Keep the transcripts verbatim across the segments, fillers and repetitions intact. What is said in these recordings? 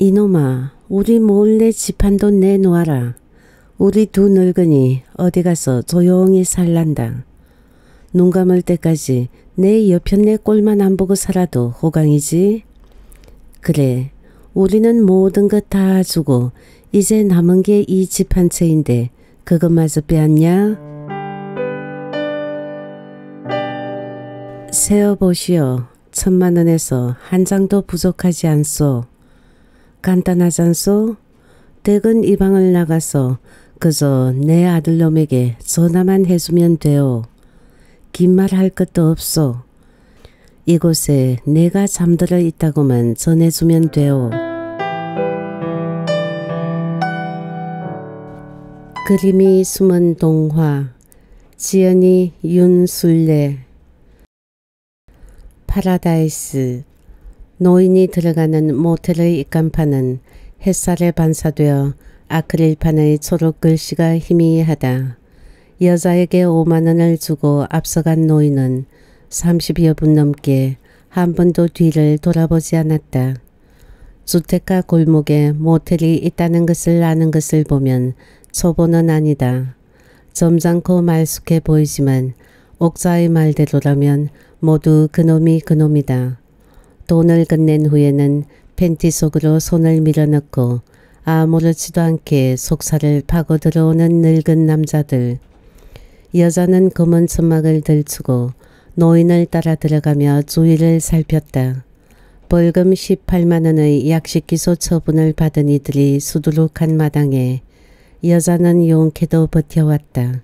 이놈아, 우리 몰래 집 한 돈 내놓아라. 우리 두 늙은이 어디 가서 조용히 살란다. 눈 감을 때까지 내 옆편 내 꼴만 안 보고 살아도 호강이지. 그래, 우리는 모든 것 다 주고 이제 남은 게 이 집 한 채인데 그것마저 빼앗냐? 세어보시오. 천만 원에서 한 장도 부족하지 않소. 간단하잖소? 댁은 이 방을 나가서 그저 내 아들놈에게 전화만 해주면 돼요. 긴 말 할 것도 없소. 이곳에 내가 잠들어 있다고만 전해주면 돼요. 그림이 숨은 동화. 지연이 윤술래. 파라다이스. 노인이 들어가는 모텔의 입간판은 햇살에 반사되어 아크릴판의 초록 글씨가 희미하다. 여자에게 오만 원을 주고 앞서간 노인은 삼십여 분 넘게 한 번도 뒤를 돌아보지 않았다. 주택가 골목에 모텔이 있다는 것을 아는 것을 보면 초보는 아니다. 점잖고 말쑥해 보이지만 옥자의 말대로라면 모두 그놈이 그놈이다. 돈을 건넨 후에는 팬티 속으로 손을 밀어넣고 아무렇지도 않게 속살을 파고 들어오는 늙은 남자들. 여자는 검은 천막을 들추고 노인을 따라 들어가며 주위를 살폈다. 벌금 십팔만 원의 약식기소 처분을 받은 이들이 수두룩한 마당에 여자는 용케도 버텨왔다.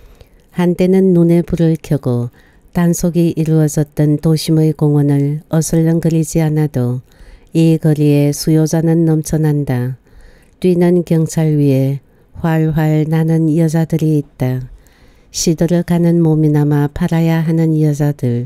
한때는 눈에 불을 켜고 단속이 이루어졌던 도심의 공원을 어슬렁거리지 않아도 이 거리에 수요자는 넘쳐난다. 뛰는 경찰 위에 활활 나는 여자들이 있다. 시들어 가는 몸이나마 팔아야 하는 여자들.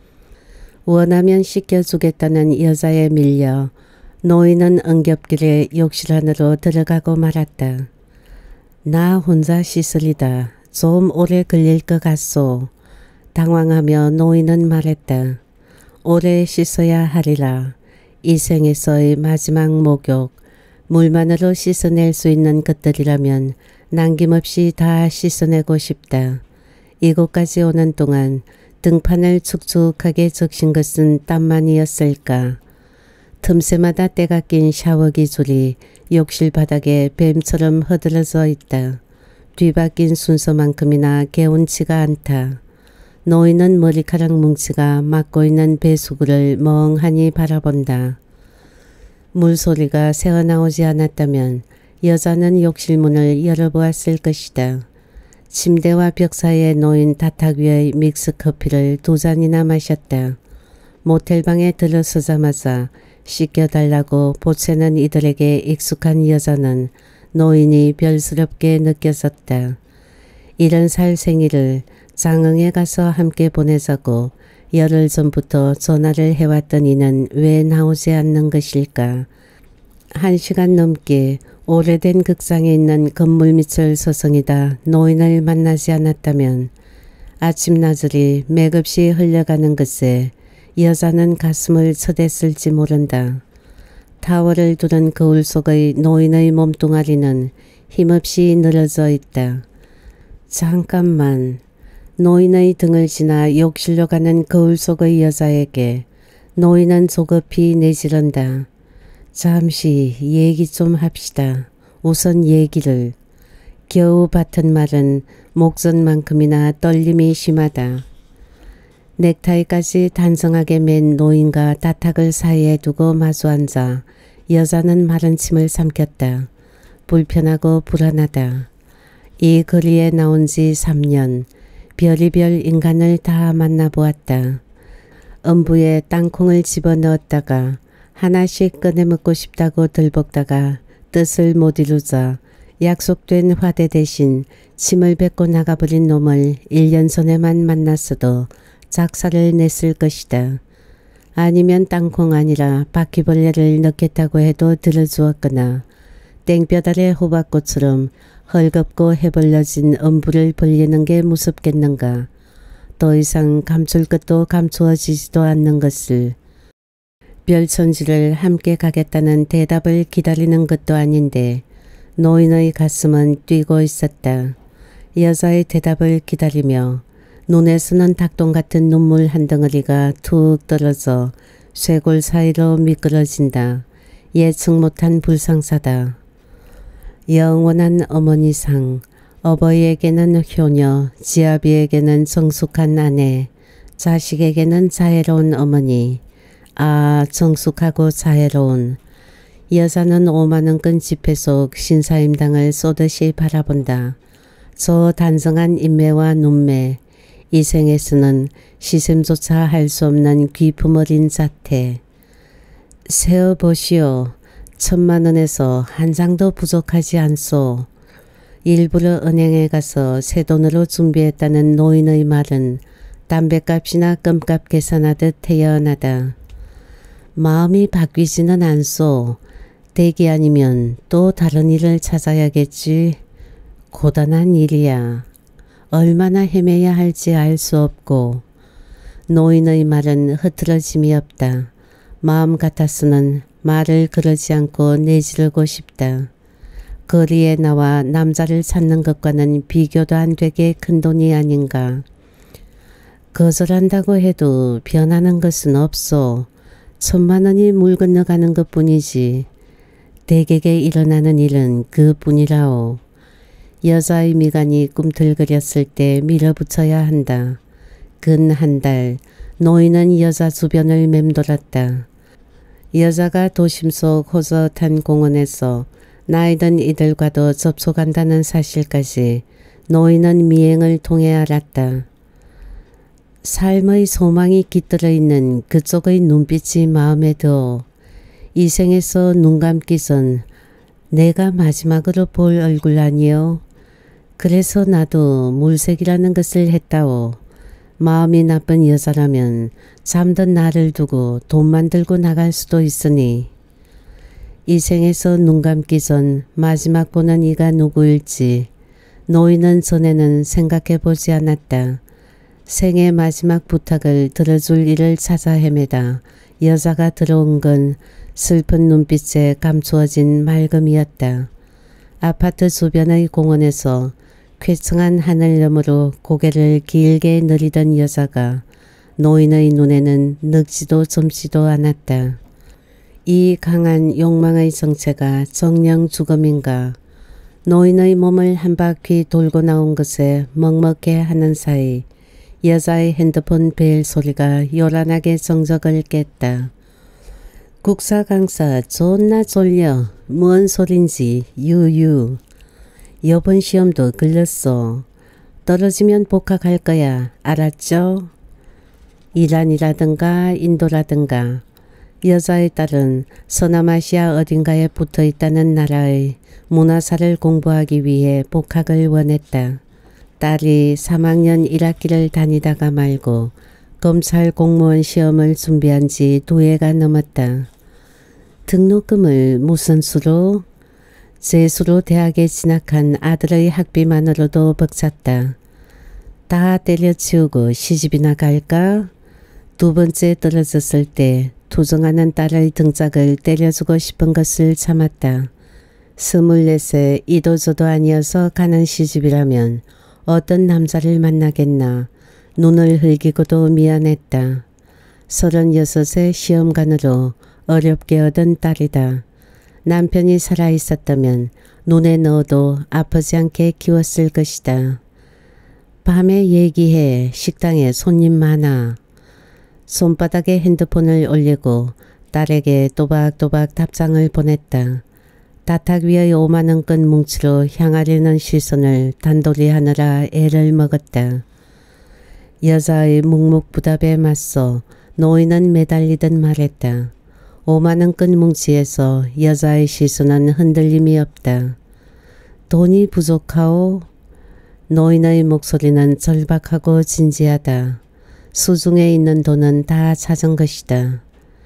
원하면 씻겨주겠다는 여자에 밀려 노인은 응겹길에 욕실 안으로 들어가고 말았다. 나 혼자 씻으리다. 좀 오래 걸릴 것 같소. 당황하며 노인은 말했다. 오래 씻어야 하리라. 이 생에서의 마지막 목욕. 물만으로 씻어낼 수 있는 것들이라면 남김없이 다 씻어내고 싶다. 이곳까지 오는 동안 등판을 축축하게 적신 것은 땀만이었을까. 틈새마다 때가 낀 샤워기 줄이 욕실 바닥에 뱀처럼 허들어져 있다. 뒤바뀐 순서만큼이나 개운치가 않다. 노인은 머리카락 뭉치가 막고 있는 배수구를 멍하니 바라본다. 물소리가 새어나오지 않았다면 여자는 욕실 문을 열어보았을 것이다. 침대와 벽 사이에 놓인 다탁 위의 믹스커피를 두 잔이나 마셨다. 모텔방에 들어서자마자 씻겨달라고 보채는 이들에게 익숙한 여자는 노인이 별스럽게 느껴졌다. 이런 살 생일을 장흥에 가서 함께 보내자고 열흘 전부터 전화를 해왔던 이는 왜 나오지 않는 것일까. 한 시간 넘게 오래된 극장에 있는 건물 밑을 서성이다 노인을 만나지 않았다면 아침나절이 맥없이 흘러가는 것에 여자는 가슴을 쳐댔을지 모른다. 타월을 두른 거울 속의 노인의 몸뚱아리는 힘없이 늘어져 있다. 잠깐만. 노인의 등을 지나 욕실로 가는 거울 속의 여자에게 노인은 조급히 내지른다. 잠시 얘기 좀 합시다. 우선 얘기를. 겨우 받은 말은 목전만큼이나 떨림이 심하다. 넥타이까지 단정하게 맨 노인과 다탁을 사이에 두고 마주 앉아 여자는 마른 침을 삼켰다. 불편하고 불안하다. 이 거리에 나온 지 삼 년. 별의별 인간을 다 만나보았다. 음부에 땅콩을 집어넣었다가 하나씩 꺼내 먹고 싶다고 들볶다가 뜻을 못 이루자 약속된 화대 대신 침을 뱉고 나가버린 놈을 일 년 전에만 만났어도 작사를 냈을 것이다. 아니면 땅콩 아니라 바퀴벌레를 넣겠다고 해도 들어주었거나 땡볕 아래 호박꽃처럼 헐겁고 해벌려진 음부를 벌리는 게 무섭겠는가. 더 이상 감출 것도 감추어지지도 않는 것을. 별천지를 함께 가겠다는 대답을 기다리는 것도 아닌데 노인의 가슴은 뛰고 있었다. 여자의 대답을 기다리며 눈에서는 닭똥 같은 눈물 한 덩어리가 툭 떨어져 쇄골 사이로 미끄러진다. 예측 못한 불상사다. 영원한 어머니상, 어버이에게는 효녀, 지아비에게는 정숙한 아내, 자식에게는 자애로운 어머니. 아, 정숙하고 자애로운. 여자는 오만원권 지폐 속 신사임당을 쏘듯이 바라본다. 저 단정한 인매와 눈매, 이 생에서는 시샘조차 할 수 없는 귀품 어린 자태. 세어보시오. 천만 원에서 한 장도 부족하지 않소. 일부러 은행에 가서 새 돈으로 준비했다는 노인의 말은 담배값이나 껌값 계산하듯 태연하다. 마음이 바뀌지는 않소. 대기 아니면 또 다른 일을 찾아야겠지. 고단한 일이야. 얼마나 헤매야 할지 알 수 없고. 노인의 말은 흐트러짐이 없다. 마음 같아서는 말을 그러지 않고 내지르고 싶다. 거리에 나와 남자를 찾는 것과는 비교도 안 되게 큰 돈이 아닌가. 거절한다고 해도 변하는 것은 없소. 천만 원이 물 건너가는 것뿐이지. 대개에 일어나는 일은 그뿐이라오. 여자의 미간이 꿈틀거렸을 때 밀어붙여야 한다. 근 한 달 노인은 여자 주변을 맴돌았다. 여자가 도심 속 호젓한 공원에서 나이든 이들과도 접촉한다는 사실까지 노인은 미행을 통해 알았다. 삶의 소망이 깃들어 있는 그쪽의 눈빛이 마음에 들어 이 생에서 눈 감기 전 내가 마지막으로 볼 얼굴 아니요. 그래서 나도 물색이라는 것을 했다오. 마음이 나쁜 여자라면 잠든 나를 두고 돈만 들고 나갈 수도 있으니. 이 생에서 눈 감기 전 마지막 보는 이가 누구일지 노인은 전에는 생각해보지 않았다. 생의 마지막 부탁을 들어줄 이를 찾아 헤매다 여자가 들어온 건 슬픈 눈빛에 감추어진 맑음이었다. 아파트 주변의 공원에서 쾌청한 하늘 너머로 고개를 길게 내리던 여자가 노인의 눈에는 늙지도 젊지도 않았다. 이 강한 욕망의 정체가 정령 죽음인가. 노인의 몸을 한 바퀴 돌고 나온 것에 먹먹해 하는 사이 여자의 핸드폰 벨 소리가 요란하게 정적을 깼다. 국사 강사 존나 졸려. 뭔 소린지 유유. 이번 시험도 걸렸어. 떨어지면 복학할 거야. 알았죠? 이란이라든가 인도라든가. 여자의 딸은 서남아시아 어딘가에 붙어있다는 나라의 문화사를 공부하기 위해 복학을 원했다. 딸이 삼 학년 일 학기를 다니다가 말고 검찰 공무원 시험을 준비한 지 두 해가 넘었다. 등록금을 무슨 수로? 재수로 대학에 진학한 아들의 학비만으로도 벅찼다. 다 때려치우고 시집이나 갈까? 두 번째 떨어졌을 때 투정하는 딸의 등짝을 때려주고 싶은 것을 참았다. 스물넷에 이도저도 아니어서 가는 시집이라면 어떤 남자를 만나겠나. 눈을 흘기고도 미안했다. 서른여섯의 시험관으로 어렵게 얻은 딸이다. 남편이 살아있었다면 눈에 넣어도 아프지 않게 키웠을 것이다. 밤에 얘기해. 식당에 손님 많아. 손바닥에 핸드폰을 올리고 딸에게 또박또박 답장을 보냈다. 다탁 위의 오만원권 뭉치로 향하려는 시선을 단돌이 하느라 애를 먹었다. 여자의 묵묵부답에 맞서 노인은 매달리듯 말했다. 오만원권 뭉치에서 여자의 시선은 흔들림이 없다. 돈이 부족하오? 노인의 목소리는 절박하고 진지하다. 수중에 있는 돈은 다 찾은 것이다.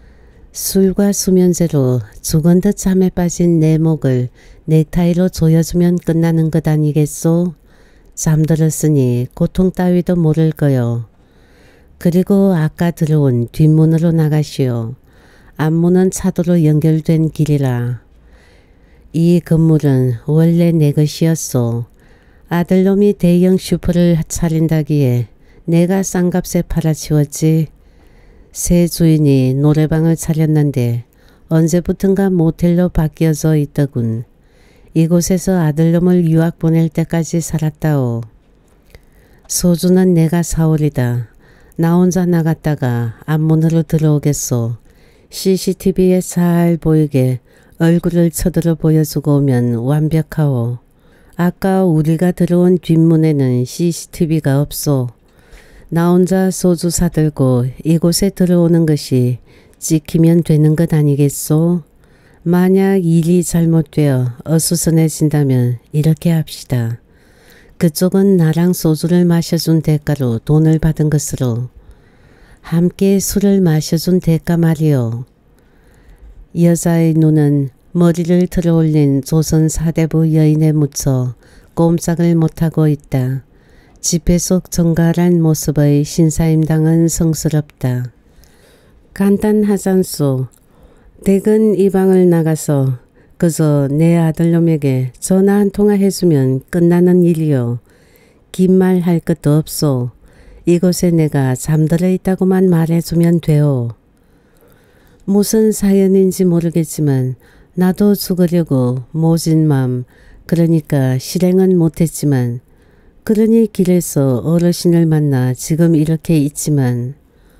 술과 수면제로 죽은 듯 잠에 빠진 내 목을 넥타이로 조여주면 끝나는 것 아니겠소? 잠들었으니 고통 따위도 모를 거요. 그리고 아까 들어온 뒷문으로 나가시오. 앞문은 차도로 연결된 길이라. 이 건물은 원래 내 것이었소. 아들놈이 대형 슈퍼를 차린다기에 내가 싼값에 팔아치웠지. 새 주인이 노래방을 차렸는데 언제부턴가 모텔로 바뀌어져 있더군. 이곳에서 아들놈을 유학 보낼 때까지 살았다오. 소주는 내가 사오리다. 나 혼자 나갔다가 앞문으로 들어오겠소. 씨씨티비에 잘 보이게 얼굴을 쳐들어 보여주고 오면 완벽하오. 아까 우리가 들어온 뒷문에는 씨씨티비가 없소. 나 혼자 소주 사들고 이곳에 들어오는 것이 찍히면 되는 것 아니겠소? 만약 일이 잘못되어 어수선해진다면 이렇게 합시다. 그쪽은 나랑 소주를 마셔준 대가로 돈을 받은 것으로 함께 술을 마셔준 대가 말이오. 여자의 눈은 머리를 들어올린 조선 사대부 여인에 묻혀 꼼짝을 못하고 있다. 지폐 속 정갈한 모습의 신사임당은 성스럽다. 간단하잖소. 댁은 이 방을 나가서 그저 내 아들놈에게 전화 한 통화 해주면 끝나는 일이요. 긴 말 할 것도 없소. 이곳에 내가 잠들어 있다고만 말해주면 돼요. 무슨 사연인지 모르겠지만 나도 죽으려고 모진 맘, 그러니까 실행은 못했지만, 그러니 길에서 어르신을 만나 지금 이렇게 있지만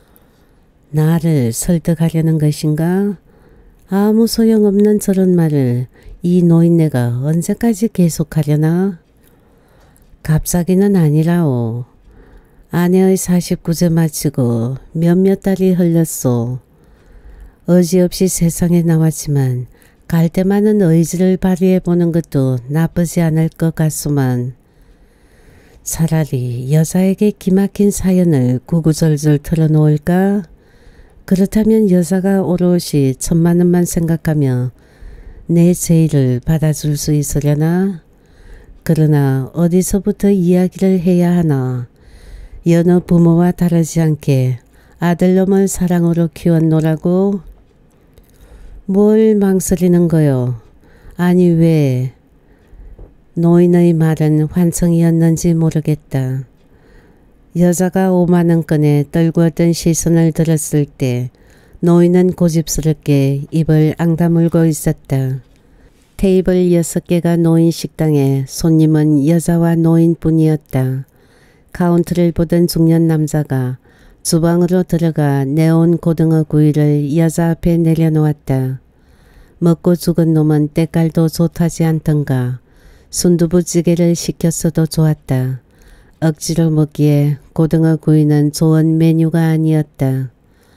나를 설득하려는 것인가? 아무 소용없는 저런 말을 이 노인네가 언제까지 계속하려나? 갑자기는 아니라오. 아내의 사십구 세 마치고 몇몇 달이 흘렀소. 어지없이 세상에 나왔지만 갈 때만은 의지를 발휘해보는 것도 나쁘지 않을 것 같소만. 차라리 여자에게 기막힌 사연을 구구절절 털어놓을까? 그렇다면 여자가 오롯이 천만 원만 생각하며 내 제의를 받아줄 수 있으려나? 그러나 어디서부터 이야기를 해야 하나? 여느 부모와 다르지 않게 아들놈을 사랑으로 키웠노라고? 뭘 망설이는 거요? 아니 왜? 노인의 말은 환청이었는지 모르겠다. 여자가 오만 원권에 떨구었던 시선을 들었을 때 노인은 고집스럽게 입을 앙다물고 있었다. 테이블 여섯 개가 놓인 식당에 손님은 여자와 노인뿐이었다. 카운트를 보던 중년 남자가 주방으로 들어가 내온 고등어 구이를 여자 앞에 내려놓았다. 먹고 죽은 놈은 때깔도 좋다지 않던가. 순두부찌개를 시켰어도 좋았다. 억지로 먹기에 고등어 구이는 좋은 메뉴가 아니었다.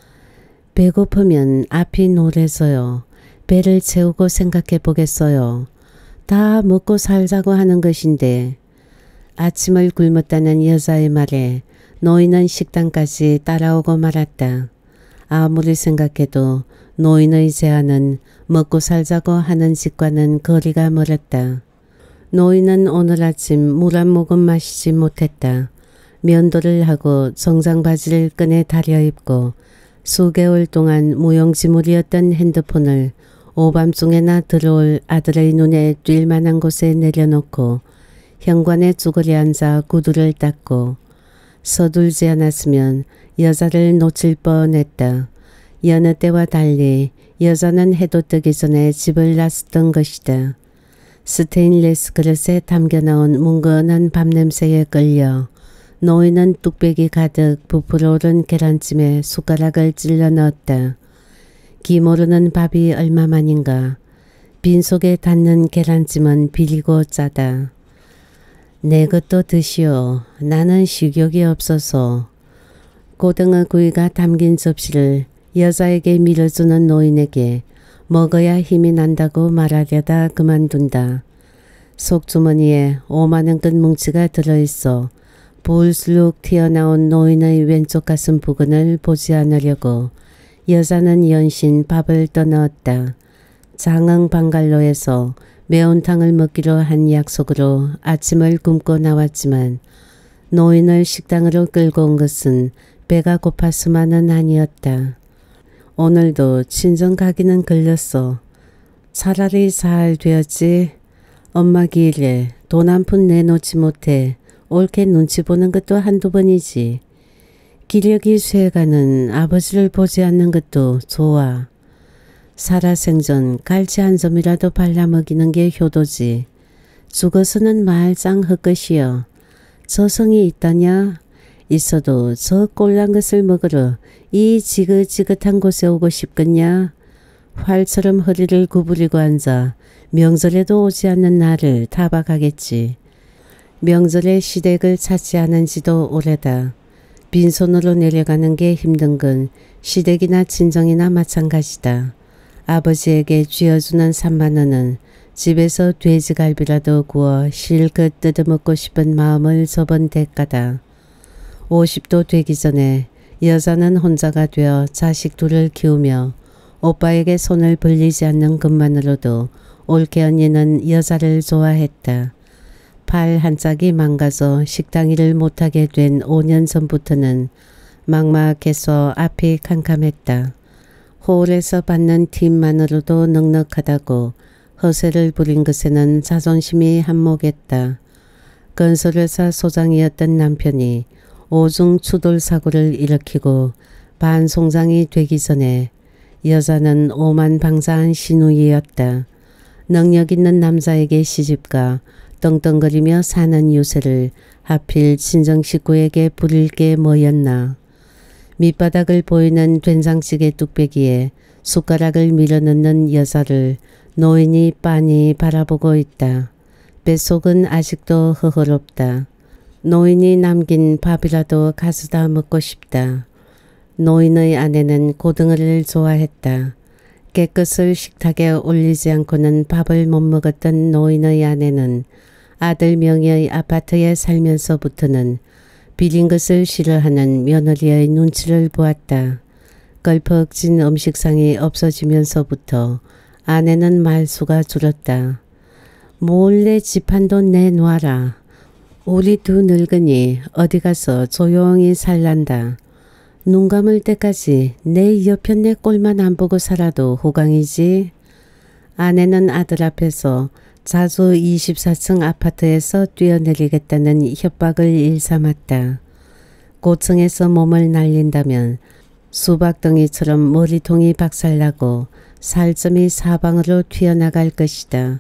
배고프면 앞이 노래서요. 배를 채우고 생각해 보겠어요. 다 먹고 살자고 하는 것인데. 아침을 굶었다는 여자의 말에 노인은 식당까지 따라오고 말았다. 아무리 생각해도 노인의 제안은 먹고 살자고 하는 짓과는 거리가 멀었다. 노인은 오늘 아침 물 한 모금 마시지 못했다. 면도를 하고 정장 바지를 끈에 다려 입고 수개월 동안 무용지물이었던 핸드폰을 오밤중에나 들어올 아들의 눈에 띌 만한 곳에 내려놓고 현관에 쭈그려 앉아 구두를 닦고 서둘지 않았으면 여자를 놓칠 뻔했다. 여느 때와 달리 여자는 해도 뜨기 전에 집을 나섰던 것이다. 스테인리스 그릇에 담겨나온 뭉근한 밥냄새에 끌려 노인은 뚝배기 가득 부풀어 오른 계란찜에 숟가락을 찔러 넣었다. 기모르는 밥이 얼마만인가. 빈속에 닿는 계란찜은 비리고 짜다. 내 것도 드시오. 나는 식욕이 없어서. 고등어 구이가 담긴 접시를 여자에게 밀어주는 노인에게 먹어야 힘이 난다고 말하려다 그만둔다. 속주머니에 오만 원권 뭉치가 들어있어 볼수록 튀어나온 노인의 왼쪽 가슴 부근을 보지 않으려고 여자는 연신 밥을 떠넣었다. 장흥 방갈로에서 매운탕을 먹기로 한 약속으로 아침을 굶고 나왔지만 노인을 식당으로 끌고 온 것은 배가 고파서만은 아니었다. 오늘도 친정 가기는 걸렸어. 차라리 잘 되었지. 엄마 길에 돈 한 푼 내놓지 못해 옳게 눈치 보는 것도 한두 번이지. 기력이 쇠가는 아버지를 보지 않는 것도 좋아. 살아생전 갈치 한 점이라도 발라먹이는 게 효도지. 죽어서는 말짱 헛것이여. 저성이 있다냐? 있어도 저 꼴난 것을 먹으러 이 지긋지긋한 곳에 오고 싶겠냐? 활처럼 허리를 구부리고 앉아 명절에도 오지 않는 나를 타박하겠지. 명절에 시댁을 찾지 않은 지도 오래다. 빈손으로 내려가는 게 힘든 건 시댁이나 친정이나 마찬가지다. 아버지에게 쥐어주는 삼만 원은 집에서 돼지갈비라도 구워 실컷 뜯어먹고 싶은 마음을 접은 대가다. 오십도 되기 전에 여자는 혼자가 되어 자식 둘을 키우며 오빠에게 손을 벌리지 않는 것만으로도 옳게 언니는 여자를 좋아했다. 팔 한 짝이 망가져 식당 일을 못하게 된 오 년 전부터는 막막해서 앞이 캄캄했다. 홀에서 받는 팁만으로도 넉넉하다고 허세를 부린 것에는 자존심이 한몫했다. 건설회사 소장이었던 남편이 오중 추돌 사고를 일으키고 반송장이 되기 전에 여자는 오만방자한 시누이였다. 능력 있는 남자에게 시집가 떵떵거리며 사는 유세를 하필 친정식구에게 부릴 게 뭐였나. 밑바닥을 보이는 된장찌개 뚝배기에 숟가락을 밀어넣는 여자를 노인이 빤히 바라보고 있다. 뱃속은 아직도 허허롭다. 노인이 남긴 밥이라도 가져다 먹고 싶다. 노인의 아내는 고등어를 좋아했다. 깨끗을 식탁에 올리지 않고는 밥을 못 먹었던 노인의 아내는 아들 명의의 아파트에 살면서부터는 비린 것을 싫어하는 며느리의 눈치를 보았다. 걸퍽진 음식상이 없어지면서부터 아내는 말수가 줄었다. 몰래 집한도 내놓아라. 우리 두 늙은이 어디 가서 조용히 살란다. 눈 감을 때까지 내 옆편 내 꼴만 안 보고 살아도 호강이지. 아내는 아들 앞에서 자주 이십사 층 아파트에서 뛰어내리겠다는 협박을 일삼았다. 고층에서 몸을 날린다면 수박덩이처럼 머리통이 박살나고 살점이 사방으로 튀어나갈 것이다.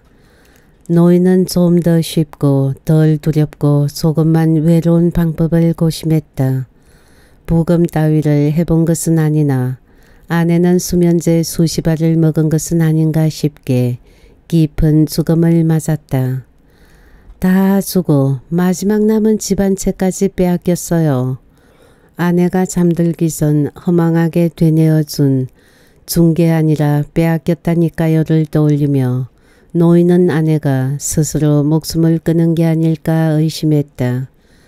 노인은 좀 더 쉽고 덜 두렵고 조금만 외로운 방법을 고심했다. 부검 따위를 해본 것은 아니나 아내는 수면제 수십 알을 먹은 것은 아닌가 싶게 깊은 죽음을 맞았다. 다 주고 마지막 남은 집안채까지 빼앗겼어요. 아내가 잠들기 전 허망하게 되뇌어준 준 게 아니라 빼앗겼다니까요를 떠올리며 노인은 아내가 스스로 목숨을 끊은 게 아닐까 의심했다.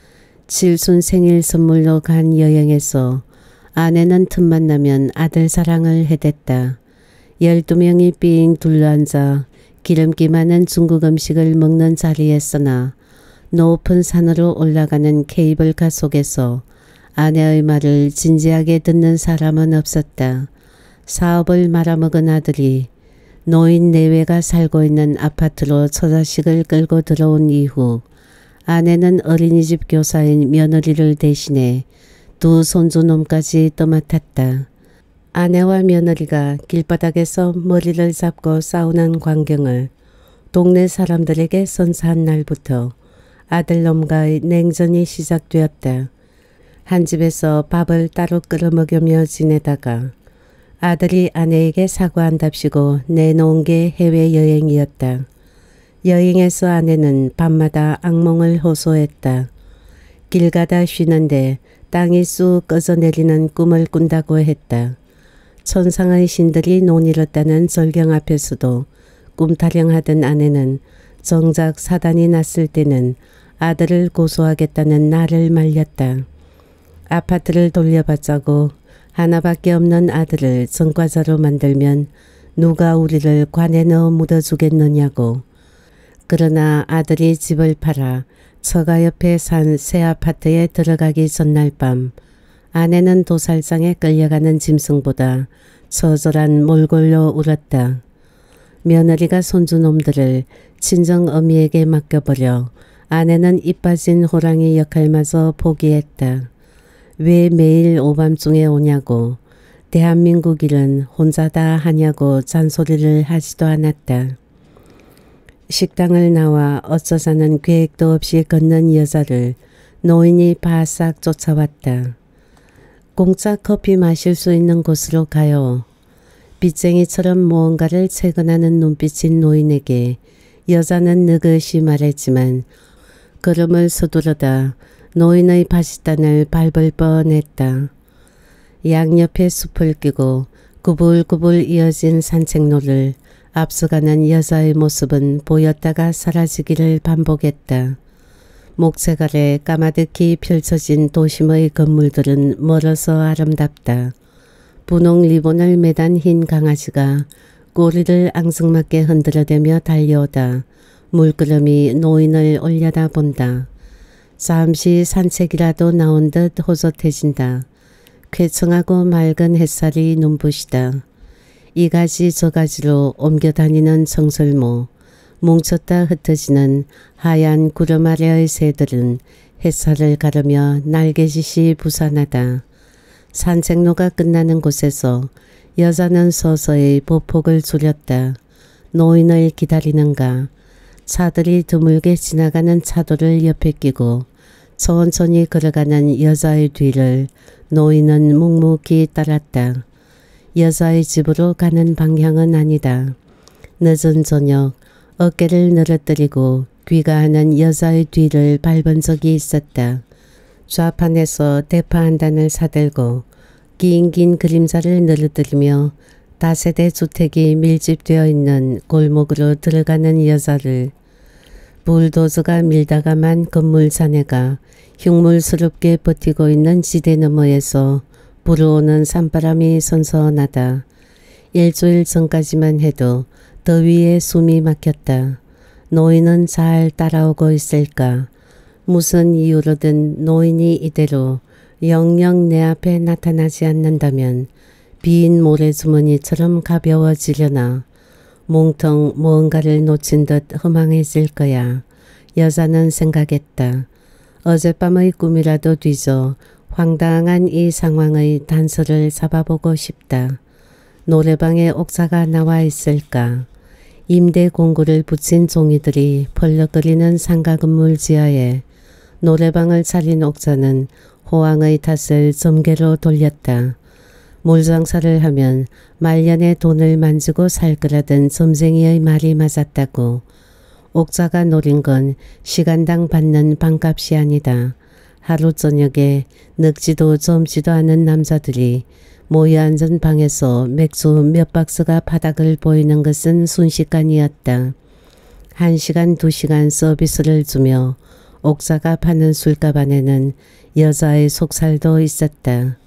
칠순 생일 선물로 간 여행에서 아내는 틈만 나면 아들 사랑을 해댔다. 열두 명이 삥 둘러앉아 기름기 많은 중국 음식을 먹는 자리였으나 높은 산으로 올라가는 케이블카 속에서 아내의 말을 진지하게 듣는 사람은 없었다. 사업을 말아먹은 아들이 노인 내외가 살고 있는 아파트로 처자식을 끌고 들어온 이후 아내는 어린이집 교사인 며느리를 대신해 두 손주놈까지 떠맡았다. 아내와 며느리가 길바닥에서 머리를 잡고 싸우는 광경을 동네 사람들에게 선사한 날부터 아들놈과의 냉전이 시작되었다. 한 집에서 밥을 따로 끓여 먹으며 지내다가 아들이 아내에게 사과한답시고 내놓은 게 해외여행이었다. 여행에서 아내는 밤마다 악몽을 호소했다. 길 가다 쉬는데 땅이 쑥 꺼져내리는 꿈을 꾼다고 했다. 천상의 신들이 논이었다는 절경 앞에서도 꿈타령하던 아내는 정작 사단이 났을 때는 아들을 고소하겠다는 나를 말렸다. 아파트를 돌려받자고 하나밖에 없는 아들을 전과자로 만들면 누가 우리를 관에 넣어 묻어주겠느냐고. 그러나 아들이 집을 팔아 처가 옆에 산 새 아파트에 들어가기 전날 밤 아내는 도살장에 끌려가는 짐승보다 처절한 몰골로 울었다. 며느리가 손주놈들을 친정어미에게 맡겨버려 아내는 이빠진 호랑이 역할마저 포기했다. 왜 매일 오밤중에 오냐고, 대한민국 일은 혼자 다 하냐고 잔소리를 하지도 않았다. 식당을 나와 어쩌자는 계획도 없이 걷는 여자를 노인이 바싹 쫓아왔다. 공짜 커피 마실 수 있는 곳으로 가요. 빚쟁이처럼 무언가를 채근하는 눈빛인 노인에게 여자는 느긋이 말했지만 걸음을 서두르다 노인의 바짓단을 밟을 뻔했다. 양옆에 숲을 끼고 구불구불 이어진 산책로를 앞서가는 여자의 모습은 보였다가 사라지기를 반복했다. 목책 아래 까마득히 펼쳐진 도심의 건물들은 멀어서 아름답다. 분홍 리본을 매단 흰 강아지가 꼬리를 앙증맞게 흔들어대며 달려오다 물끄러미 노인을 올려다본다. 잠시 산책이라도 나온 듯 호젓해진다. 쾌청하고 맑은 햇살이 눈부시다. 이 가지 저 가지로 옮겨 다니는 정설모, 뭉쳤다 흩어지는 하얀 구름 아래의 새들은 햇살을 가르며 날개짓이 부산하다. 산책로가 끝나는 곳에서 여자는 서서히 보폭을 줄였다. 노인을 기다리는가. 차들이 드물게 지나가는 차도를 옆에 끼고 천천히 걸어가는 여자의 뒤를 노인은 묵묵히 따랐다. 여자의 집으로 가는 방향은 아니다. 늦은 저녁 어깨를 늘어뜨리고 귀가하는 여자의 뒤를 밟은 적이 있었다. 좌판에서 대파 한 단을 사들고 긴긴 그림자를 늘어뜨리며 다세대 주택이 밀집되어 있는 골목으로 들어가는 여자를 불도저가 밀다가만 건물 잔해가 흉물스럽게 버티고 있는 지대 너머에서 불어오는 산바람이 선선하다. 일주일 전까지만 해도 더위에 숨이 막혔다. 노인은 잘 따라오고 있을까? 무슨 이유로든 노인이 이대로 영영 내 앞에 나타나지 않는다면 빈 모래주머니처럼 가벼워지려나. 몽텅 무언가를 놓친 듯 허망해질 거야. 여자는 생각했다. 어젯밤의 꿈이라도 뒤져 황당한 이 상황의 단서를 잡아보고 싶다. 노래방에 옥사가 나와 있을까? 임대 공고를 붙인 종이들이 펄럭거리는 상가 건물 지하에 노래방을 차린 옥자는 호황의 탓을 점괘로 돌렸다. 물장사를 하면 말년에 돈을 만지고 살 거라던 점쟁이의 말이 맞았다고. 옥자가 노린 건 시간당 받는 방값이 아니다. 하루 저녁에 늙지도 젊지도 않은 남자들이 모여 앉은 방에서 맥주 몇 박스가 바닥을 보이는 것은 순식간이었다. 한 시간 두 시간 서비스를 주며 옥자가 파는 술값 안에는 여자의 속살도 있었다.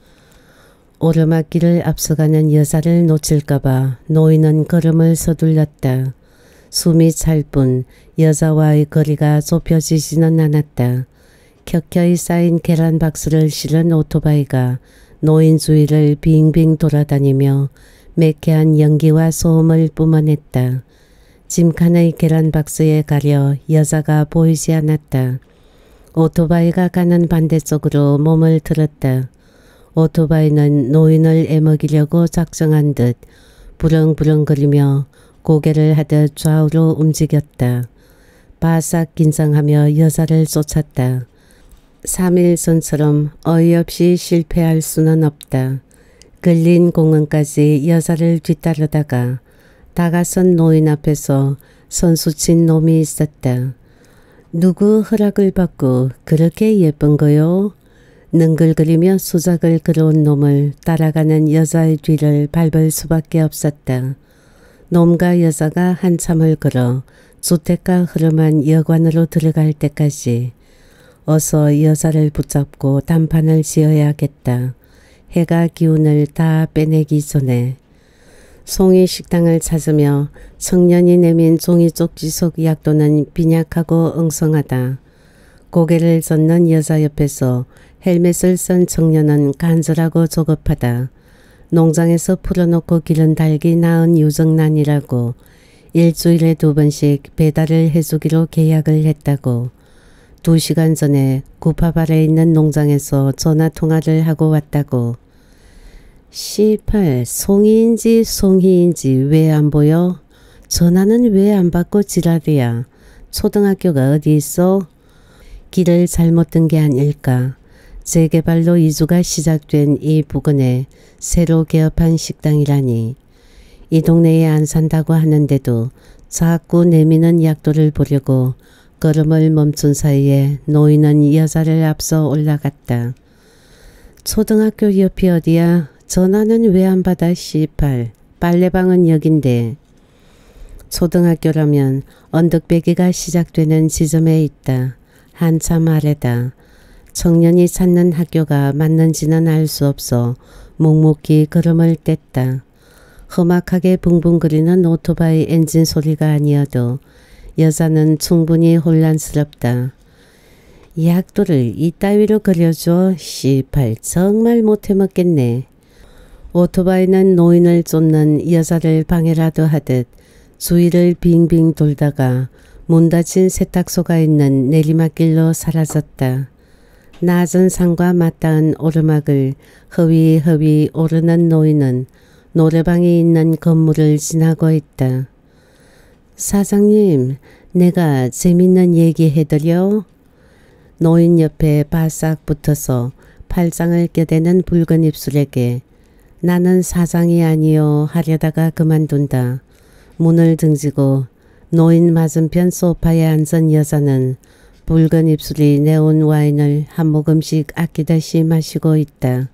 오르막길을 앞서가는 여자를 놓칠까봐 노인은 걸음을 서둘렀다. 숨이 찰 뿐 여자와의 거리가 좁혀지지는 않았다. 켜켜이 쌓인 계란 박스를 실은 오토바이가 노인 주위를 빙빙 돌아다니며 매캐한 연기와 소음을 뿜어냈다. 짐칸의 계란 박스에 가려 여자가 보이지 않았다. 오토바이가 가는 반대쪽으로 몸을 들었다. 오토바이는 노인을 애먹이려고 작정한 듯 부렁부렁거리며 고개를 하듯 좌우로 움직였다. 바싹 긴장하며 여자를 쫓았다. 삼 일 전처럼 어이없이 실패할 수는 없다. 걸린 공원까지 여자를 뒤따르다가 다가선 노인 앞에서 선수친 놈이 있었다. 누구 허락을 받고 그렇게 예쁜 거요? 능글거리며 수작을 걸어온 놈을 따라가는 여자의 뒤를 밟을 수밖에 없었다. 놈과 여자가 한참을 걸어 주택가 흐름한 여관으로 들어갈 때까지 어서 여자를 붙잡고 단판을 지어야겠다. 해가 기운을 다 빼내기 전에. 송이 식당을 찾으며 청년이 내민 종이 쪽지 속 약도는 빈약하고 엉성하다. 고개를 젓는 여자 옆에서 헬멧을 쓴 청년은 간절하고 조급하다. 농장에서 풀어놓고 기른 닭이 낳은 유정란이라고 일주일에 두 번씩 배달을 해주기로 계약을 했다고. 두 시간 전에 구파발에 있는 농장에서 전화통화를 하고 왔다고. 씨팔, 송이인지 송희인지 왜 안 보여? 전화는 왜 안 받고 지랄이야. 초등학교가 어디 있어? 길을 잘못 든 게 아닐까. 재개발로 이주가 시작된 이 부근에 새로 개업한 식당이라니. 이 동네에 안 산다고 하는데도 자꾸 내미는 약도를 보려고 걸음을 멈춘 사이에 노인은 여자를 앞서 올라갔다. 초등학교 옆이 어디야? 전화는 왜 안 받아 씨팔. 빨래방은 여긴데. 초등학교라면 언덕배기가 시작되는 지점에 있다. 한참 아래다. 청년이 찾는 학교가 맞는지는 알 수 없어 묵묵히 걸음을 뗐다. 험악하게 붕붕거리는 오토바이 엔진 소리가 아니어도 여자는 충분히 혼란스럽다. 약도를 이따위로 그려줘. 씨팔, 정말 못해먹겠네. 오토바이는 노인을 쫓는 여자를 방해라도 하듯 주위를 빙빙 돌다가 문 닫힌 세탁소가 있는 내리막길로 사라졌다. 낮은 산과 맞닿은 오르막을 허위허위 오르는 노인은 노래방이 있는 건물을 지나고 있다. 사장님, 내가 재밌는 얘기 해드려? 노인 옆에 바싹 붙어서 팔짱을 껴대는 붉은 입술에게 나는 사장이 아니요 하려다가 그만둔다. 문을 등지고 노인 맞은편 소파에 앉은 여자는 붉은 입술이 내온 와인을 한 모금씩 아끼다시 마시고 있다.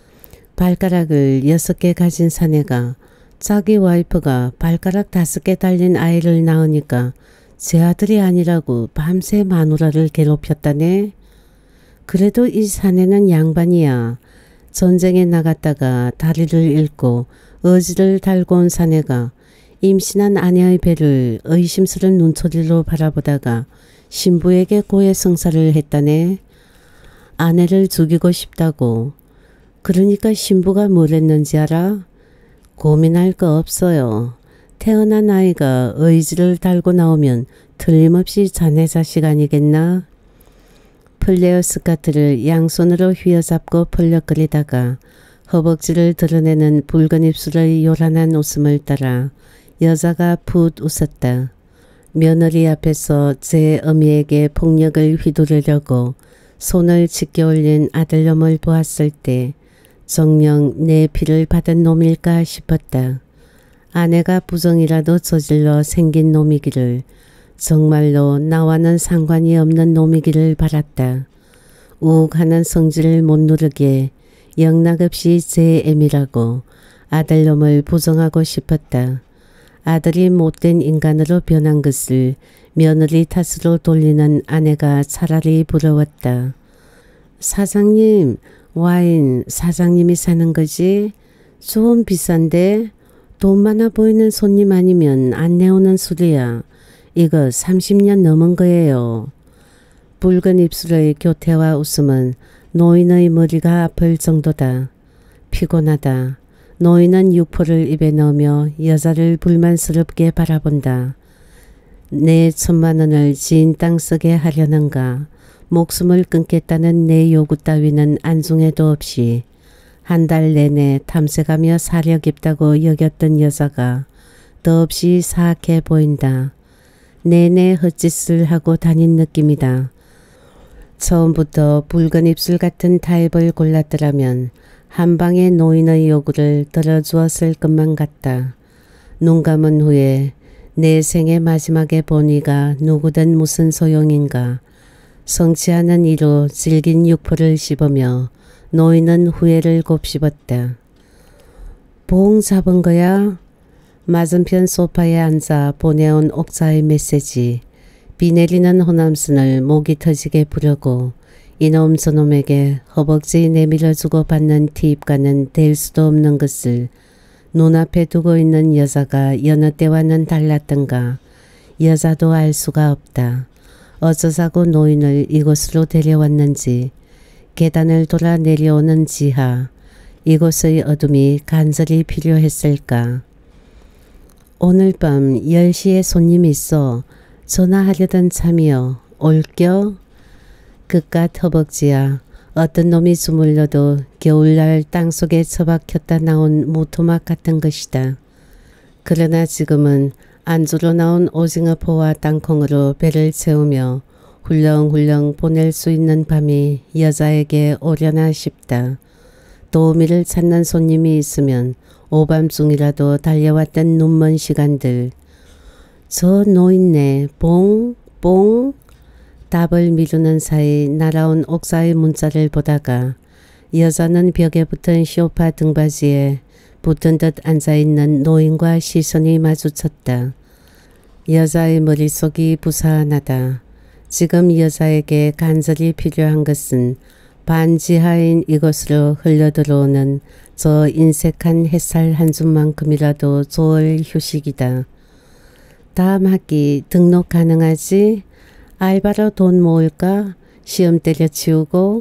발가락을 여섯 개 가진 사내가 자기 와이프가 발가락 다섯 개 달린 아이를 낳으니까 제 아들이 아니라고 밤새 마누라를 괴롭혔다네. 그래도 이 사내는 양반이야. 전쟁에 나갔다가 다리를 잃고 어지를 달고 온 사내가 임신한 아내의 배를 의심스런 눈초리로 바라보다가 신부에게 고해성사를 했다네. 아내를 죽이고 싶다고. 그러니까 신부가 뭘 했는지 알아? 고민할 거 없어요. 태어난 아이가 의지를 달고 나오면 틀림없이 자네 자식 아니겠나? 플레어 스카트를 양손으로 휘어잡고 펄럭거리다가 허벅지를 드러내는 붉은 입술의 요란한 웃음을 따라 여자가 풋 웃었다. 며느리 앞에서 제 어미에게 폭력을 휘두르려고 손을 찢겨 올린 아들놈을 보았을 때 정녕 내 피를 받은 놈일까 싶었다. 아내가 부정이라도 저질러 생긴 놈이기를, 정말로 나와는 상관이 없는 놈이기를 바랐다. 우욱하는 성질을 못 누르게 영락없이 제 애미라고 아들놈을 부정하고 싶었다. 아들이 못된 인간으로 변한 것을 며느리 탓으로 돌리는 아내가 차라리 부러웠다. 사장님, 와인 사장님이 사는 거지? 좀 비싼데? 돈 많아 보이는 손님 아니면 안 내오는 술이야. 이거 삼십 년 넘은 거예요. 붉은 입술의 교태와 웃음은 노인의 머리가 아플 정도다. 피곤하다. 노인은 육포를 입에 넣으며 여자를 불만스럽게 바라본다. 내 천만 원을 지인 땅 쓰게 하려는가. 목숨을 끊겠다는 내 요구 따위는 안중에도 없이 한 달 내내 탐색하며 사려 깊다고 여겼던 여자가 더없이 사악해 보인다. 내내 헛짓을 하고 다닌 느낌이다. 처음부터 붉은 입술 같은 타입을 골랐더라면 한 방에 노인의 요구를 들어주었을 것만 같다. 눈 감은 후에 내 생의 마지막에 본 이가 누구든 무슨 소용인가. 성취하는 이로 질긴 육포를 씹으며 노인은 후회를 곱씹었다. 봉 잡은 거야? 맞은편 소파에 앉아 보내온 옥자의 메시지. 비 내리는 호남순을 목이 터지게 부르고 이놈 저놈에게 허벅지 내밀어주고 받는 티입과는 될 수도 없는 것을 눈앞에 두고 있는 여자가 여느 때와는 달랐던가. 여자도 알 수가 없다. 어쩌자고 노인을 이곳으로 데려왔는지. 계단을 돌아 내려오는 지하. 이곳의 어둠이 간절히 필요했을까. 오늘 밤 열 시에 손님이 있어. 전화하려던 참이여. 올겨? 그깟 허벅지야. 어떤 놈이 주물러도 겨울날 땅속에 처박혔다 나온 모토막 같은 것이다. 그러나 지금은 안주로 나온 오징어포와 땅콩으로 배를 채우며 훌렁훌렁 보낼 수 있는 밤이 여자에게 오려나 싶다. 도우미를 찾는 손님이 있으면 오밤중이라도 달려왔던 눈먼 시간들. 저 노인네 봉? 봉? 답을 미루는 사이 날아온 옥사의 문자를 보다가 여자는 벽에 붙은 쇼파 등받이에 붙은 듯 앉아있는 노인과 시선이 마주쳤다. 여자의 머릿속이 부사하다. 지금 여자에게 간절히 필요한 것은 반지하인 이곳으로 흘러들어오는 저 인색한 햇살 한 줌만큼이라도 좋을 휴식이다. 다음 학기 등록 가능하지? 알바로 돈 모을까? 시험 때려치우고?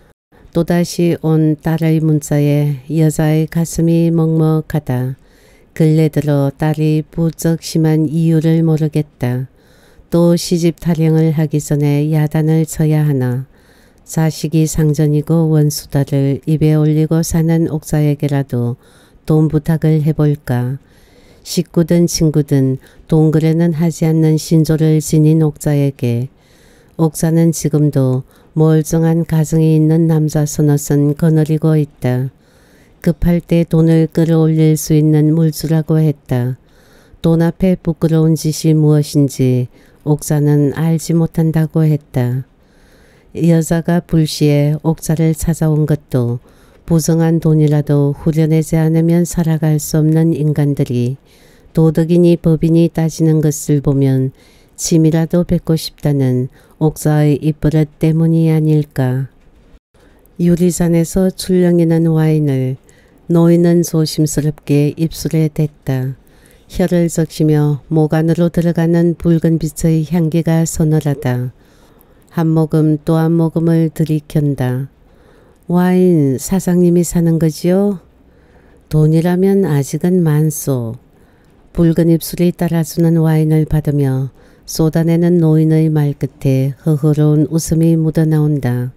또다시 온 딸의 문자에 여자의 가슴이 먹먹하다. 근래 들어 딸이 부쩍 심한 이유를 모르겠다. 또 시집 탈영을 하기 전에 야단을 쳐야 하나. 자식이 상전이고 원수다를 입에 올리고 사는 옥사에게라도 돈 부탁을 해볼까. 식구든 친구든 동거래는 하지 않는 신조를 지닌 옥자에게 옥자는 지금도 멀쩡한 가정이 있는 남자 서너선 거느리고 있다. 급할 때 돈을 끌어올릴 수 있는 물주라고 했다. 돈 앞에 부끄러운 짓이 무엇인지 옥자는 알지 못한다고 했다. 여자가 불시에 옥자를 찾아온 것도 부정한 돈이라도 후려내지 않으면 살아갈 수 없는 인간들이 도덕이니 법이니 따지는 것을 보면 침이라도 뱉고 싶다는 옥자의 입버릇 때문이 아닐까. 유리잔에서 출렁이는 와인을 노인은 조심스럽게 입술에 댔다. 혀를 적시며 목 안으로 들어가는 붉은 빛의 향기가 서늘하다. 한 모금 또 한 모금을 들이켠다. 와인 사장님이 사는 거지요? 돈이라면 아직은 많소. 붉은 입술이 따라주는 와인을 받으며 쏟아내는 노인의 말끝에 허허로운 웃음이 묻어나온다.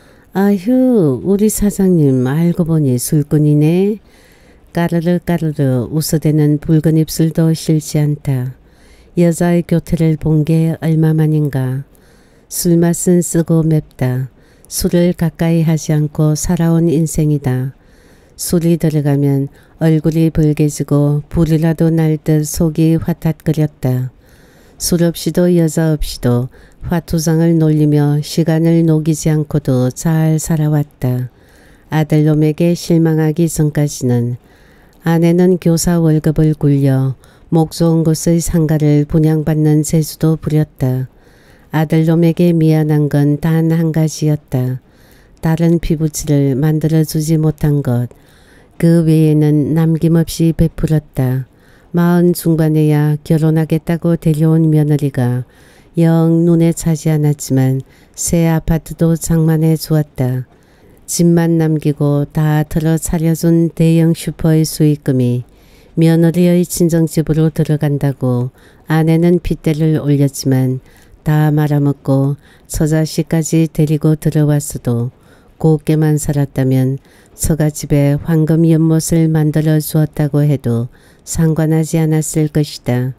아휴, 우리 사장님 알고 보니 술꾼이네. 까르르 까르르 웃어대는 붉은 입술도 싫지 않다. 여자의 교태를 본 게 얼마만인가. 술맛은 쓰고 맵다. 술을 가까이 하지 않고 살아온 인생이다. 술이 들어가면 얼굴이 붉게지고 불이라도 날 듯 속이 화탓거렸다. 술 없이도 여자 없이도 화투장을 놀리며 시간을 녹이지 않고도 잘 살아왔다. 아들놈에게 실망하기 전까지는. 아내는 교사 월급을 굴려 목 좋은 곳의 상가를 분양받는 재주도 부렸다. 아들놈에게 미안한 건 단 한 가지였다. 다른 피부치를 만들어주지 못한 것. 그 외에는 남김없이 베풀었다. 마흔 중반에야 결혼하겠다고 데려온 며느리가 영 눈에 차지 않았지만 새 아파트도 장만해 주었다. 집만 남기고 다 털어 차려준 대형 슈퍼의 수익금이 며느리의 친정집으로 들어간다고 아내는 핏대를 올렸지만 다 말아먹고 처자식까지 데리고 들어왔어도 곱게만 살았다면 처가집에 황금 연못을 만들어 주었다고 해도 상관하지 않았을 것이다.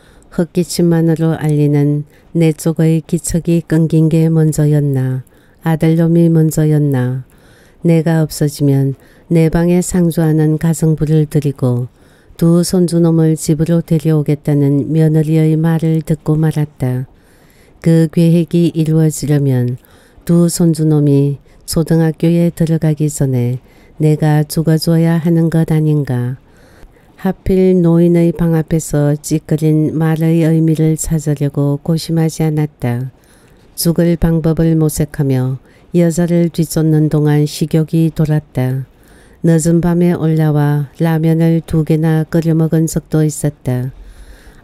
헛기침만으로 알리는 내 쪽의 기척이 끊긴 게 먼저였나. 아들놈이 먼저였나. 내가 없어지면 내 방에 상주하는 가정부를 들이고 두 손주놈을 집으로 데려오겠다는 며느리의 말을 듣고 말았다. 그 계획이 이루어지려면 두 손주놈이 초등학교에 들어가기 전에 내가 죽어줘야 하는 것 아닌가. 하필 노인의 방 앞에서 찌끄린 말의 의미를 찾으려고 고심하지 않았다. 죽을 방법을 모색하며 여자를 뒤쫓는 동안 식욕이 돌았다. 늦은 밤에 올라와 라면을 두 개나 끓여 먹은 적도 있었다.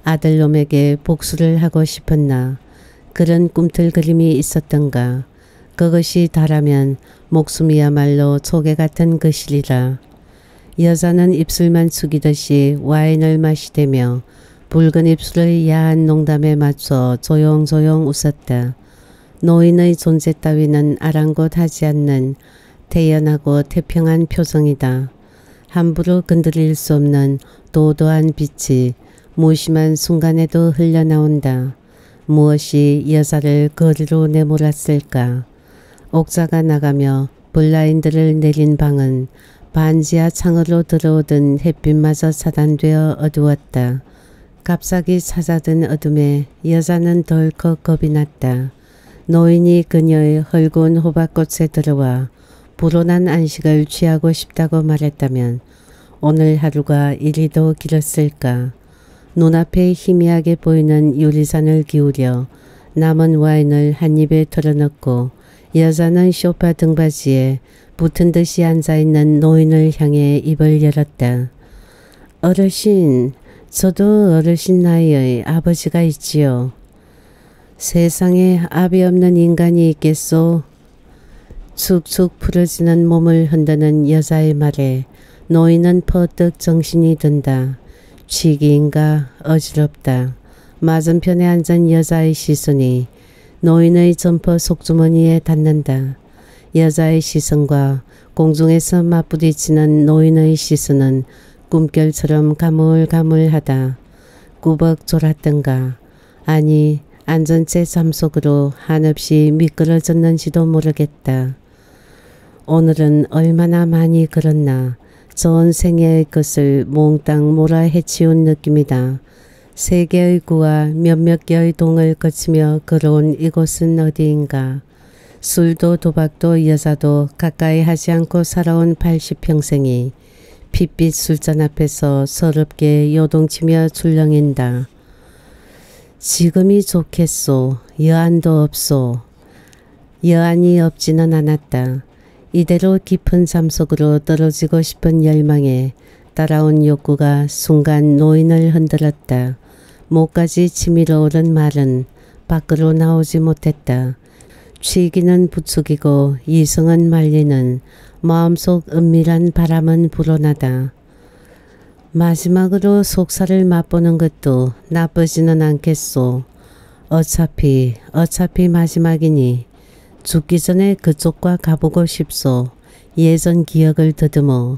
아들놈에게 복수를 하고 싶었나. 그런 꿈틀거림이 있었던가. 그것이 다라면 목숨이야말로 조개 같은 것이리라. 여자는 입술만 숙이듯이 와인을 마시대며 붉은 입술의 야한 농담에 맞춰 조용조용 웃었다. 노인의 존재 따위는 아랑곳하지 않는 태연하고 태평한 표정이다. 함부로 건드릴 수 없는 도도한 빛이 무심한 순간에도 흘러나온다. 무엇이 여자를 거리로 내몰았을까? 옥자가 나가며 블라인드를 내린 방은 반지하 창으로 들어오던 햇빛마저 차단되어 어두웠다. 갑자기 찾아든 어둠에 여자는 덜컥 겁이 났다. 노인이 그녀의 헐고운 호박꽃에 들어와 불온한 안식을 취하고 싶다고 말했다면 오늘 하루가 이리도 길었을까. 눈앞에 희미하게 보이는 유리잔을 기울여 남은 와인을 한 입에 털어넣고 여자는 소파 등받이에 붙은 듯이 앉아있는 노인을 향해 입을 열었다. 어르신, 저도 어르신 나이의 아버지가 있지요. 세상에 압이 없는 인간이 있겠소. 축축 풀어지는 몸을 흔드는 여자의 말에 노인은 퍼뜩 정신이 든다. 취기인가 어지럽다. 맞은편에 앉은 여자의 시선이 노인의 점퍼 속주머니에 닿는다. 여자의 시선과 공중에서 맞부딪히는 노인의 시선은 꿈결처럼 가물가물하다. 꾸벅 졸았던가 아니 앉은 채 잠속으로 한없이 미끄러졌는지도 모르겠다. 오늘은 얼마나 많이 걸었나. 좋은 생애의 것을 몽땅 몰아헤치운 느낌이다. 세 개의 구와 몇몇 개의 동을 거치며 걸어온 이곳은 어디인가. 술도 도박도 여자도 가까이 하지 않고 살아온 팔십 평생이 핏빛 술잔 앞에서 서럽게 요동치며 출렁인다. 지금이 좋겠소. 여안도 없소. 여안이 없지는 않았다. 이대로 깊은 잠속으로 떨어지고 싶은 열망에 따라온 욕구가 순간 노인을 흔들었다. 목까지 치밀어 오른 말은 밖으로 나오지 못했다. 취기는 부추기고 이성은 말리는 마음속 은밀한 바람은 불어나다. 마지막으로 속살을 맛보는 것도 나쁘지는 않겠소. 어차피 어차피 마지막이니 죽기 전에 그쪽과 가보고 싶소. 예전 기억을 더듬어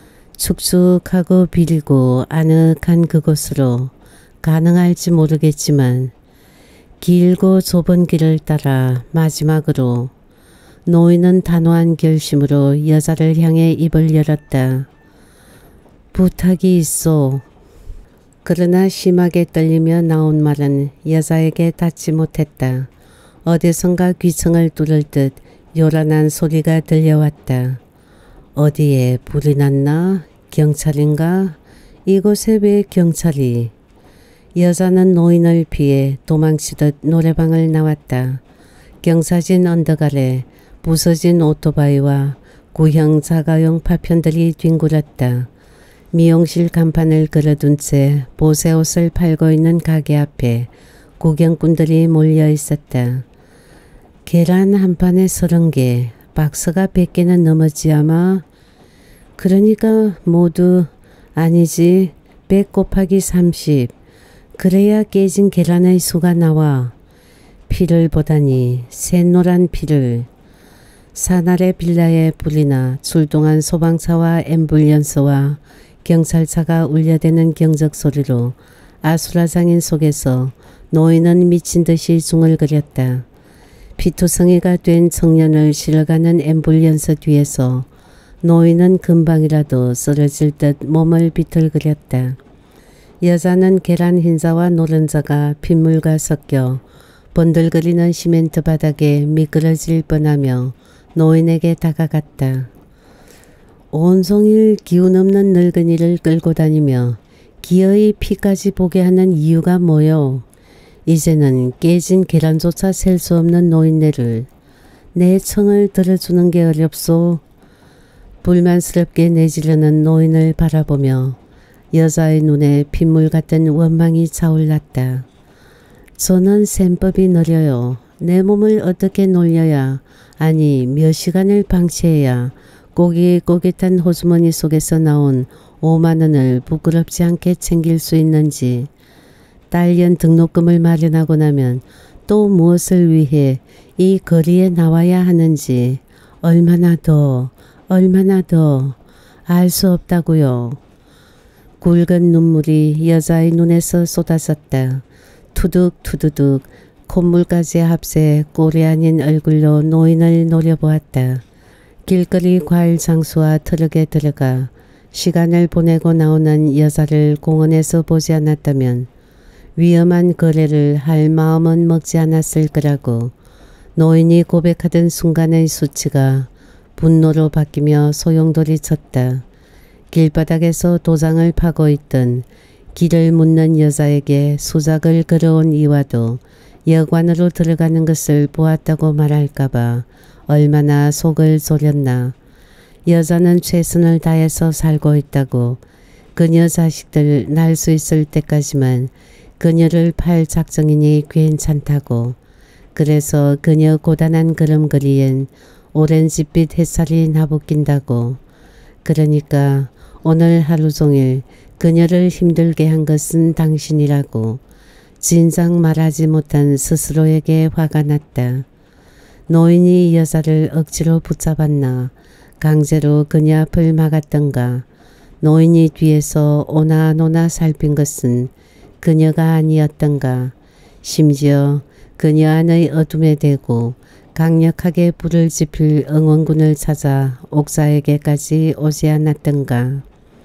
축축하고 비리고 아늑한 그곳으로 가능할지 모르겠지만 길고 좁은 길을 따라 마지막으로. 노인은 단호한 결심으로 여자를 향해 입을 열었다. 부탁이 있소. 그러나 심하게 떨리며 나온 말은 여자에게 닿지 못했다. 어디선가 귀청을 뚫을 듯 요란한 소리가 들려왔다. 어디에 불이 났나? 경찰인가? 이곳에 왜 경찰이? 여자는 노인을 피해 도망치듯 노래방을 나왔다. 경사진 언덕 아래 부서진 오토바이와 구형 자가용 파편들이 뒹굴었다. 미용실 간판을 걸어둔 채 보세옷을 팔고 있는 가게 앞에 구경꾼들이 몰려 있었다. 계란 한 판에 서른 개, 박스가 백 개는 넘었지 아마. 그러니까 모두 아니지 백 곱하기 삼십. 그래야 깨진 계란의 수가 나와. 피를 보다니 샛노란 피를. 사날의 빌라에 불이 나 출동한 소방차와 앰뷸런스와 경찰차가 울려대는 경적 소리로 아수라장인 속에서 노인은 미친 듯이 중얼거렸다. 피투성이가 된 청년을 실어가는 앰뷸런스 뒤에서 노인은 금방이라도 쓰러질 듯 몸을 비틀거렸다. 여자는 계란 흰자와 노른자가 핏물과 섞여 번들거리는 시멘트 바닥에 미끄러질 뻔하며 노인에게 다가갔다. 온종일 기운 없는 늙은이를 끌고 다니며 기어이 피까지 보게 하는 이유가 뭐요? 이제는 깨진 계란조차 셀 수 없는 노인네를 내 청을 들어주는 게 어렵소. 불만스럽게 내지르는 노인을 바라보며 여자의 눈에 핏물 같은 원망이 차올랐다. 저는 셈법이 느려요. 내 몸을 어떻게 놀려야 아니 몇 시간을 방치해야 꼬깃꼬깃한 호주머니 속에서 나온 오만 원을 부끄럽지 않게 챙길 수 있는지, 딸년 등록금을 마련하고 나면 또 무엇을 위해 이 거리에 나와야 하는지 얼마나 더 얼마나 더 알 수 없다고요. 굵은 눈물이 여자의 눈에서 쏟아졌다. 투둑 투두둑 콧물까지 합세 꼴이 아닌 얼굴로 노인을 노려보았다. 길거리 과일 장수와 트럭에 들어가 시간을 보내고 나오는 여자를 공원에서 보지 않았다면 위험한 거래를 할 마음은 먹지 않았을 거라고 노인이 고백하던 순간의 수치가 분노로 바뀌며 소용돌이 쳤다. 길바닥에서 도장을 파고 있던 길을 묻는 여자에게 수작을 걸어온 이와도 여관으로 들어가는 것을 보았다고 말할까봐 얼마나 속을 졸였나. 여자는 최선을 다해서 살고 있다고, 그녀 자식들 날 수 있을 때까지만 그녀를 팔 작정이니 괜찮다고. 그래서 그녀 고단한 걸음걸이엔 오렌지빛 햇살이 나부낀다고. 그러니까 오늘 하루 종일 그녀를 힘들게 한 것은 당신이라고. 진작 말하지 못한 스스로에게 화가 났다. 노인이 여자를 억지로 붙잡았나, 강제로 그녀 앞을 막았던가, 노인이 뒤에서 오나노나 살핀 것은 그녀가 아니었던가, 심지어 그녀 안의 어둠에 대고 강력하게 불을 지필 응원군을 찾아 옥사에게까지 오지 않았던가.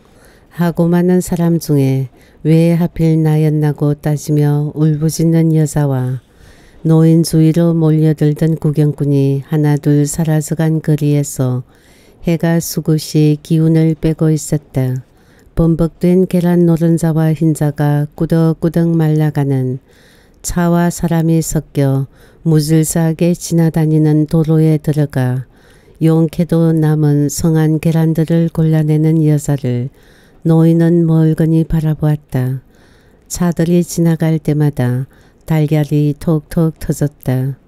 하고 많은 사람 중에 왜 하필 나였나고 따지며 울부짖는 여자와 노인 주위로 몰려들던 구경꾼이 하나둘 사라져간 거리에서 해가 수굿이 기운을 빼고 있었다. 범벅된 계란 노른자와 흰자가 꾸덕꾸덕 말라가는, 차와 사람이 섞여 무질서하게 지나다니는 도로에 들어가 용케도 남은 성한 계란들을 골라내는 여자를 노인은 멀거니 바라보았다. 차들이 지나갈 때마다 달걀이 톡톡 터졌다.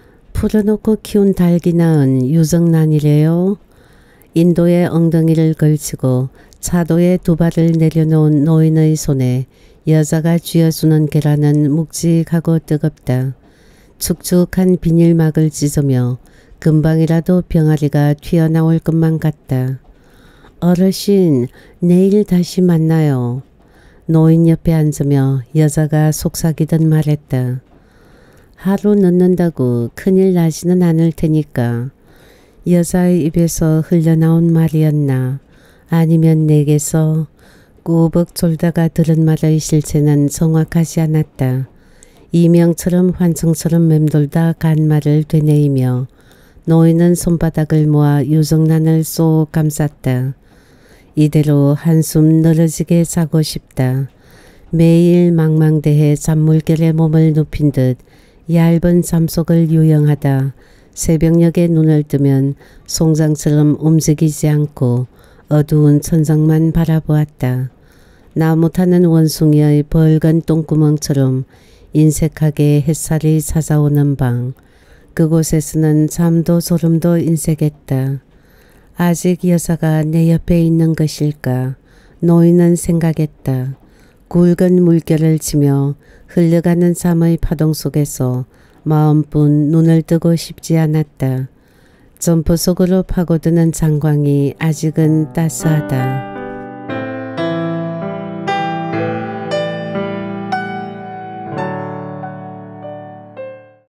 풀어놓고 키운 닭이 낳은 유정란이래요. 인도의 엉덩이를 걸치고 차도에 두 발을 내려놓은 노인의 손에 여자가 쥐어주는 계란은 묵직하고 뜨겁다. 축축한 비닐막을 찢으며 금방이라도 병아리가 튀어나올 것만 같다. 어르신, 내일 다시 만나요. 노인 옆에 앉으며 여자가 속삭이듯 말했다. 하루 늦는다고 큰일 나지는 않을 테니까. 여자의 입에서 흘러나온 말이었나, 아니면 내게서 꾸벅 졸다가 들은 말의 실체는 정확하지 않았다. 이명처럼 환청처럼 맴돌다 간 말을 되뇌이며 노인은 손바닥을 모아 유정란을 쏙 감쌌다. 이대로 한숨 늘어지게 자고 싶다. 매일 망망대해 잔물결에 몸을 눕힌 듯 얇은 잠속을 유영하다 새벽녘에 눈을 뜨면 송장처럼 움직이지 않고 어두운 천장만 바라보았다. 나무 타는 원숭이의 벌건 똥구멍처럼 인색하게 햇살이 찾아오는 방, 그곳에서는 잠도 소름도 인색했다. 아직 여자가 내 옆에 있는 것일까? 노인은 생각했다. 굵은 물결을 치며 흘러가는 잠의 파동 속에서 마음뿐 눈을 뜨고 싶지 않았다. 점프 속으로 파고드는 장광이 아직은 따스하다.